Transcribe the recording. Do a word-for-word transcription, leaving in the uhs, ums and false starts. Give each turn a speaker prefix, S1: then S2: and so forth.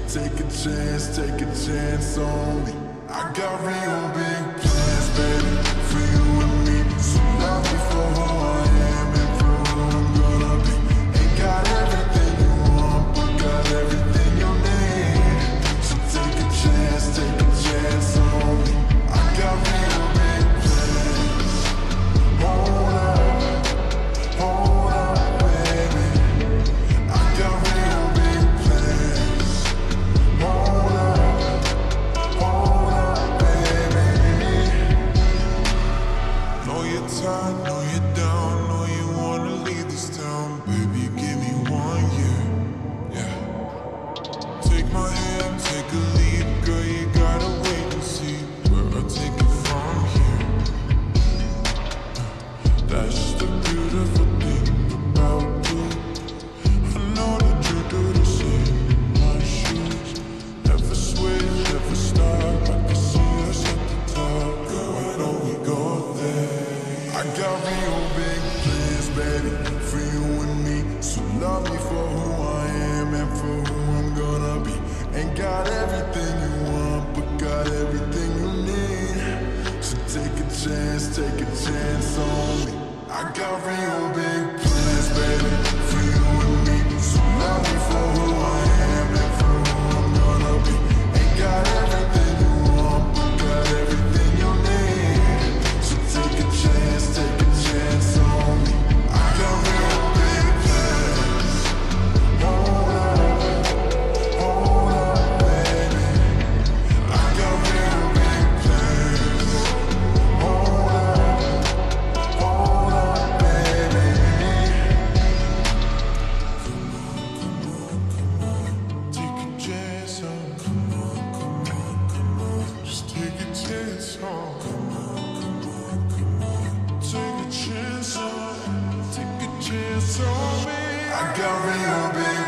S1: take a chance, take a chance on me. I got real big plans, baby, for you and me. So love me for who I am and for who I'm gonna be. Ain't got everything you want, but got everything you need. So take a chance, take a chance on me. I got real big plans. Hold up, hold up, baby. I got real big plans. Hold up, hold up, baby. Know you're tired, know you're down, know you wanna leave this town. Baby, give me one year, yeah. Take my hand, take a lead, girl, you gotta wait and see where I take it from here. That's the beautiful thing about you. I know that you do the same in my shoes. Never switch, never stop, I can see us at the top. Girl, why don't we go there? I got real big plans, baby, for you and me. So love me for who I am and for who I'm gonna be. Ain't got everything you want, but got everything you need. So take a chance, take a chance on me. I got real big plans, baby, for you and me. So love me for who I am and for who I'm gonna be. Ain't got everything you want, but got everything you need. So take a chance, take a chance on me. I got real big plans. Hold up, hold up, baby. I got real big plans. Hold up, hold up, baby. Come on, come on, come on. Take a chance on. Come on, come on, come on. Just take a chance on. Come on, come on, come on. Take a chance on. Take a chance on me. I got real big